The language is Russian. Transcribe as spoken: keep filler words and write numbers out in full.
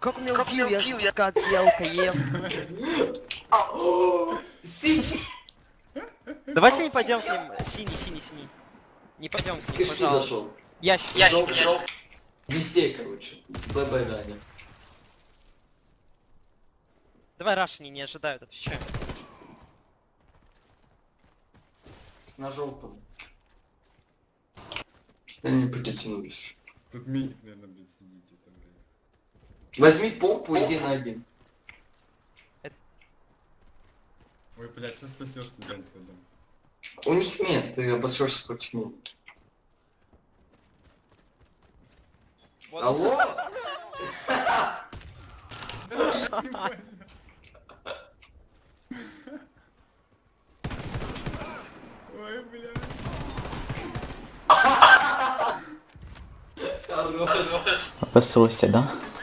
Как он меня убил? Я же скат съел, КС. Синий! Давайте не пойдем с ним. Синий, синий, синий. Не пойдем с С ним, кишки пожалуйста. зашел. Ящик, Ящик, ящик. ящик. Везде, короче. Б-б, Даня. Давай рашени не ожидают, отвечаю. На желтом. Они не потянулись. Тут миник, наверное, блядь, сидите там, блядь. Возьми помпу, иди на один. Ой, блядь, что ты снёшь с Бенфилдом? У них нет, ты обосрешься против меня. Вот. Алло? Ой, блядь. Хорош. Обосрался, да?